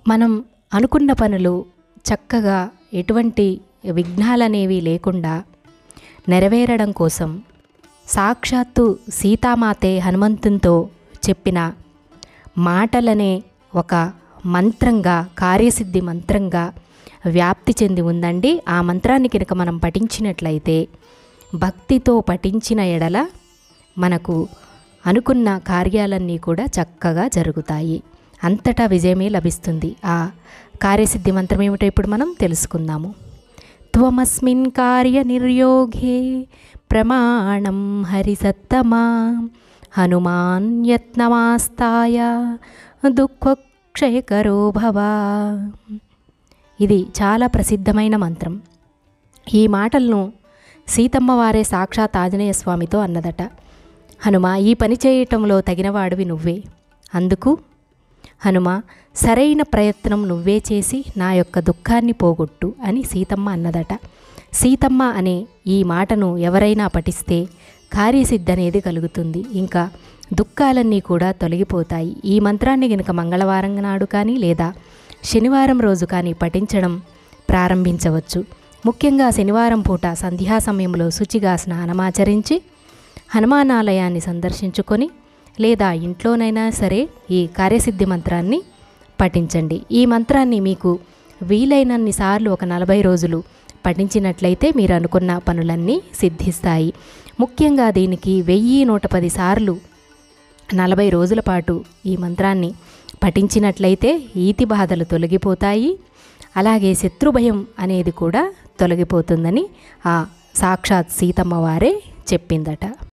మనం అనుకున్న పనులు చక్కగా ఎటువంటి విఘ్నాలనేవి లేకుండా నెరవేరడం కోసం సాక్షాత్తు సీతామాతే హనుమంతునితో చెప్పిన మాటలనే ఒక మంత్రంగా, కార్యసిద్ధి మంత్రంగా వ్యాప్తి చెంది ఉందండి. ఆ మంత్రాన్ని కనుక మనం పఠించినట్లయితే, భక్తితో పఠించిన ఎడల మనకు అనుకున్న కార్యాలన్నీ కూడా చక్కగా జరుగుతాయి. అంతటా విజయమే లభిస్తుంది. ఆ కార్యసిద్ధి మంత్రం ఏమిటో ఇప్పుడు మనం తెలుసుకుందాము. త్వమస్మిన్ కార్య నిర్యోగే ప్రమాణం హరిసత్తమా హనుమాన్ యత్నమాస్తాయ దుఃఖక్షయకరో భవ. ఇది చాలా ప్రసిద్ధమైన మంత్రం. ఈ మాటలను సీతమ్మ వారే సాక్షాత్ ఆంజనేయ స్వామితో అన్నదట. హనుమ, ఈ పని చేయటంలో తగినవాడివి నువ్వే. అందుకు హనుమ, సరైన ప్రయత్నం నువ్వే చేసి నా యొక్క దుఃఖాన్ని పోగొట్టు అని సీతమ్మ అన్నదట. సీతమ్మ అనే ఈ మాటను ఎవరైనా పఠిస్తే కార్యసిద్ధి అనేది కలుగుతుంది. ఇంకా దుఃఖాలన్నీ కూడా తొలగిపోతాయి. ఈ మంత్రాన్ని గనుక మంగళవారం నాడు కానీ లేదా శనివారం రోజు కానీ పఠించడం ప్రారంభించవచ్చు. ముఖ్యంగా శనివారం పూట సంధ్యా సమయంలో శుచిగా స్నానమాచరించి హనుమానాలయాన్ని సందర్శించుకొని లేదా ఇంట్లోనైనా సరే ఈ కార్యసిద్ధి మంత్రాన్ని పఠించండి. ఈ మంత్రాన్ని మీకు వీలైనన్ని సార్లు ఒక 40 రోజులు పఠించినట్లయితే మీరు అనుకున్న పనులన్నీ సిద్ధిస్తాయి. ముఖ్యంగా దీనికి 1110 సార్లు 40 రోజుల పాటు ఈ మంత్రాన్ని పఠించినట్లయితే ఈతి బాధలు తొలగిపోతాయి. అలాగే శత్రుభయం అనేది కూడా తొలగిపోతుందని ఆ సాక్షాత్ సీతమ్మ వారే చెప్పిందట.